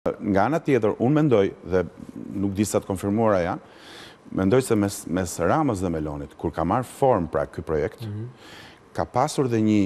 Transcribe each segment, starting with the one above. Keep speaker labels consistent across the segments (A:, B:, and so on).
A: Nga ana tjetër, unë mendoj, dhe nuk di sa të konfirmuara janë, mendoj se mes Ramës dhe Melonit, kur ka marrë formë pra ky projekt, ka pasur dhe një,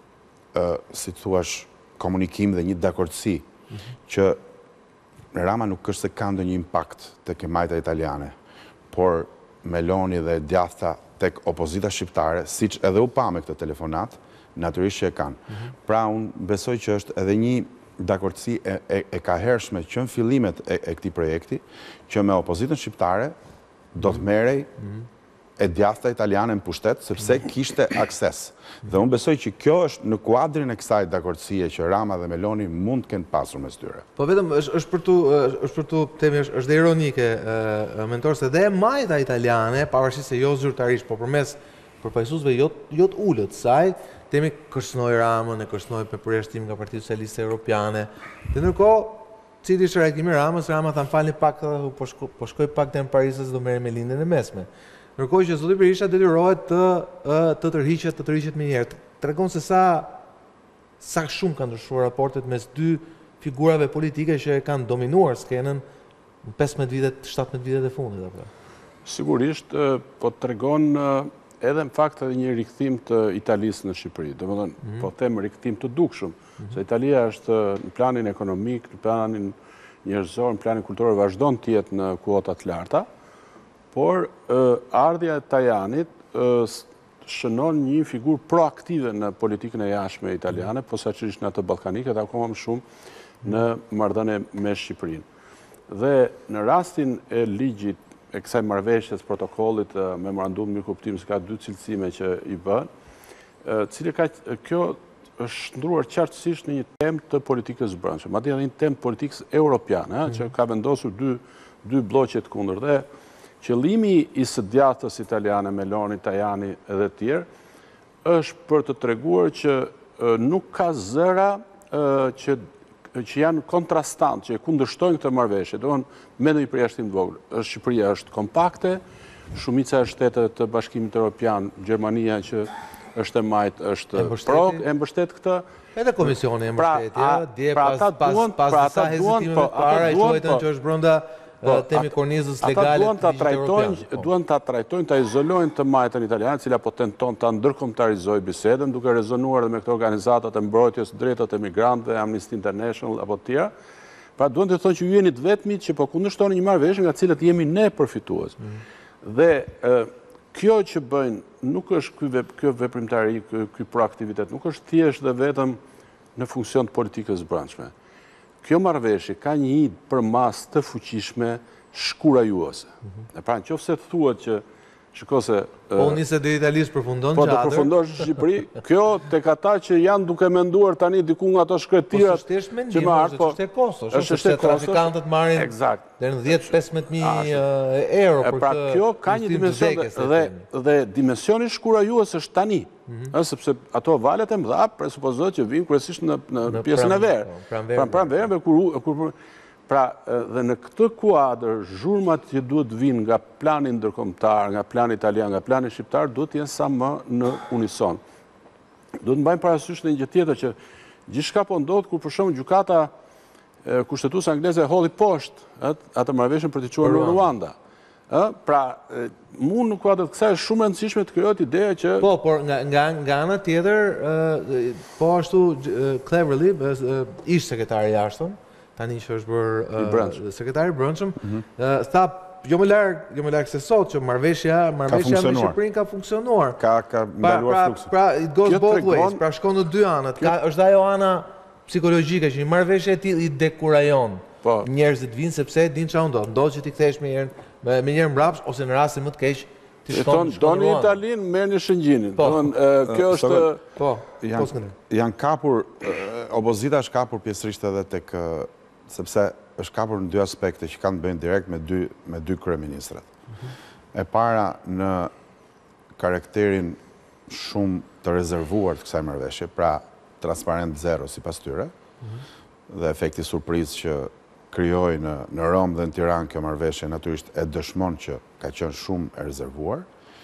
A: si të thuash, komunikim dhe një dakordsi që Rama nuk është se ka ndonjë impakt tek majta italiane, por Meloni dhe djathta tek opozita shqiptare, siç edhe u pa me këtë telefonat, natyrisht që e kanë. Pra unë besoj që është edhe një dakordsi e ka hershme që në fillimet e këtij projekti, që me opozitën shqiptare do të merrej e djathta italiane në pushtet, sepse kishte akses. Dhe unë besoj që kjo është në kuadrin e kësaj dakordësie që Rama dhe Meloni mund të kenë pasur mes tyre.
B: Po vetëm është për tu temi është dhe ironike, mentor, se dhe majta italiane, pavarësisht se jo zyrtarisht, po përmes përfaqësuesve jo të ulët saj, temi kërcënoi Ramën, e kërcënoi me përjashtim nga Partia Socialiste Europiane. Dhe ndërkohë, cili është reagimi Ramës? Rama tha falni pak, po shkoj pak deri në Paris se do merrem me lindjen e mesme. Ndërkohë që zoti Berisha detyrohet të tërhiqet më njëherë. Tregon se sa shumë kanë ndryshuar raportet mes dy figurave politike që kanë dominuar skenën në 17 vitet e fundit apo.
C: Sigurisht, po tregon edhe në fakt edhe një rikthim të Italisë në Shqipëri. Domethënë, po them rikthim të dukshëm, se Italia është në planin ekonomik, në planin njerëzor, në planin kulturor vazhdon të jetë në kuota të larta. Por ardhja e Tajanit shënon një figurë proaktive në politikën e jashtme italiane, posaçërisht në atë ballkanike dhe akoma më shumë në marrëdhënie me Shqipërinë. Dhe në rastin e ligjit e kësaj marrëveshjes, protokollit, memorandum mirëkuptimi, se ka dy cilësime që i bën, kjo është ndruar qartësisht në një temë të politikës brendshme, madje edhe një temë të politikës europiane, që ka vendosur dy bloqe të kundër. Dhe qëllimi i së djathtës italiane, Meloni, Tajani edhe tjerë, është për të treguar që nuk ka zëra që janë kontrastant, që e kundërshtojnë këtë marrëveshje, me ndonjë përjashtim të vogël. Shqipëria është kompakte, shumica e shteteve të Bashkimit Evropian, Gjermania që është e majtë, është prok, e mbështet këtë.
B: Edhe Komisioni e mbështetje, dje pas disa hezitime para i quajtën që është brenda temi kornizës legale të ligjit evropian.
C: Duan ta trajtojnë, ta izolojnë të majtën italiane, cila po tenton ta ndërkombëtarizojë bisedën, duke rezonuar edhe me këto organizatat e mbrojtjes drejtat e migrantëve, Amnesty International apo të tjera. Pra duan të thonë që ju jeni të vetmit që po kundërshtoni një marrëveshje nga cilët jemi ne përfitues. Dhe kjo që bëjnë nuk është kjo veprimtari, ky proaktivitet, nuk është thjesht dhe vetëm në funksion të politikës brendshme. Kjo marrëveshje ka një id për mas të fuqishme shkurajuese. Pra në qoftë se të thuhet që shiko se
B: po nisë deri Italisë përfundon
C: po të përfundosh në Shqipëri, kjo tek ata që janë duke menduar tani diku nga ato shkretirat
B: që marr, po është kosto, është se trafikantët marrin deri në 10-15.000 euro për
C: pra kjo ka një dimension dhe dimensioni shkurajues është tani. Sepse ato valet e mëdha presupozohet që vinë kryesisht në pjesën e verë. Pranë verëve kur pra dhe në këtë kuadër zhurmat që duhet vinë nga plani ndërkombëtar, nga plani italian, nga plani shqiptar, duhet jenë sa më në unison. Duhet mbajmë parasysh në një gjë tjetër që gjithçka po ndodh kur për shembull gjykata kushtetuese angleze holli poshtë atë marrëveshjen për të quajtur në Ruanda. Pra, mund në kuadër të kësaj është shumë e rëndësishme të krijohet ideja që
B: po, por nga ana tjetër, po ashtu cleverly ish sekretari i jashtëm, tani që është bërë sekretari i brendshëm, tha jo më larg se sot që marrëveshja me Shqipërinë ka funksionuar.
A: Ka ndaluar fluksin.
B: Pra it goes both ways, pra shkon në dy anët. Është ajo ana psikologjike që një marrëveshje e tillë i dekurajon njerëzit vinë sepse din çfarë ndodh. Ndodh që ti kthehesh me njëherë mbrapsht ose në rastin më të keq ti shkon.
C: Doni Italinë, merrni Shëngjinin. Kjo është
A: janë kapur opozita është kapur pjesërisht edhe tek sepse është kapur në dy aspekte që kanë të bëjnë direkt me dy kryeministrat. E para në karakterin shumë të rezervuar të kësaj marrëveshje, pra transparent zero sipas tyre, dhe efekti surprizë që krijoi në Rom dhe në Tiranë kjo marrëveshje natyrisht e dëshmon që ka qenë shumë e rezervuar.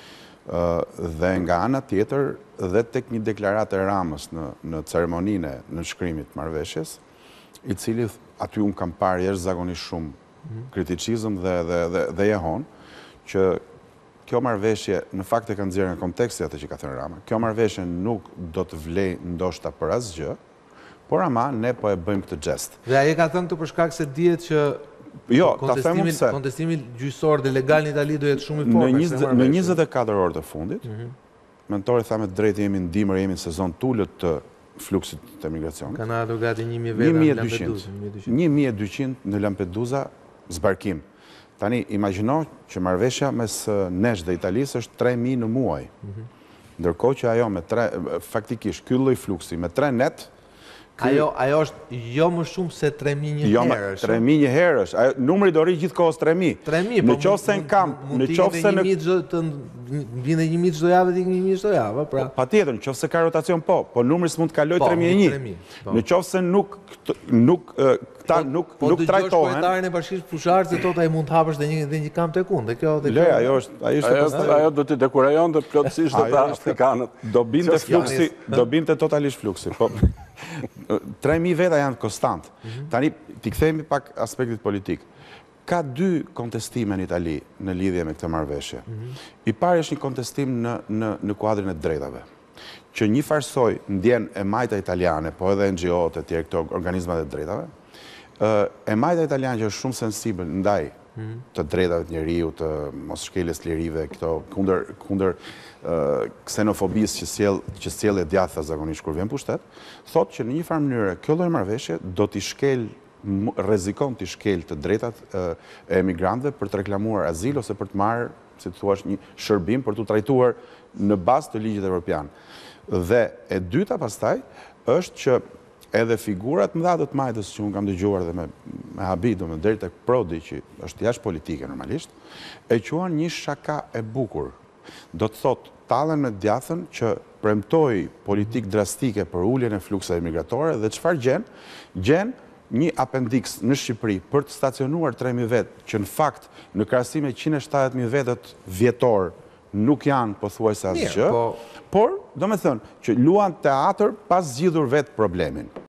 A: Dhe nga ana tjetër dhe tek një deklaratë e Ramës në ceremoninë e nënshkrimit të marrëveshjes, i cili aty unë kam parë jashtëzakonisht shumë kriticizëm dhe jehon, që kjo marrëveshje në fakt e ka nxjerrë nga konteksti atë që ka thënë Rama. Kjo marrëveshje nuk do të vlej ndoshta për asgjë, por ama ne po e bëjmë këtë gest.
B: Dhe ai ka thënë këtë për shkak se dihet që
A: ta them unë se
B: kontestimi gjyqësor dhe legal në Itali do jetë shumë i fortë.
A: Në 24 orë të fundit, mentori tha me drejtë jemi në dimër, jemi në sezon tullët të fluksit të emigracionit.
B: Kanë ardhur gati 1000 veta në Lampedusa.
A: 1200 në Lampedusa zbarkim. Tani, imagjino që marrëveshja mes nesh dhe Italisë është 3000 në muaj. Ndërkohë që ajo me 3, faktikisht, ky lloj fluksi me 3 net,
B: ajo është jo më shumë se 3000
A: jo,
B: herë.
A: 3000 herë është. Numri do rri gjithkohës 3000.
B: 3000,
A: në qoftë në kamp, në qoftë në
B: vjen 1000 çdo javë, dhe 1000 çdo javë, pra.
A: Patjetër, në qoftë se ka rotacion po numri s'mund të kalojë 3001. Në qoftë se nuk trajtohen.
B: Po kryetarin e bashkisë fusharë se tota i mund të hapësh dhe një kamp tek unë.
C: Ajo do t'i dekurajonte plotësisht ata afrikanët.
A: Do binte totalisht fluksi. 3000 veta janë konstant. Tani, t'i kthehemi pak aspektit politik. Ka 2 kontestime në Itali në lidhje me këtë marrëveshje. I pari është një kontestim në kuadrin e drejtave, që një farsoj ndjen e majta italiane, po edhe NGO-t e tjerë këto organizmat e drejtave, e majta italiane që është shumë sensibël ndaj të drejtave të njeriut, të mos shkeljes lirive, këto kundër ksenofobisë që sjellë djathta zakonisht kur vjen pushtet, thotë që në një farë mënyrë kjo lloj marrëveshje do t'i rrezikon t'i shkel të drejtat e emigrantëve për të reklamuar azil ose për të marrë, si të thuash, një shërbim për t'u trajtuar në bazë të ligjit evropian. Dhe e dyta pastaj është që edhe figurat mëdha të majtës që unë kam dëgjuar dhe me habi, domethënë deri tek Prodi, që është jashtë politike normalisht, e quan një shaka e bukur. Do të thotë, tallen me djathën që premtoi politikë drastike për uljen e fluksave migratore dhe çfarë gjen një appendix në Shqipëri për të stacionuar 3000 vetë, që në fakt në krahasim me 170.000 vetët vjetor nuk janë pothuajse asgjë, por domethënë që luan teatr pas zgjidhur vetë problemin.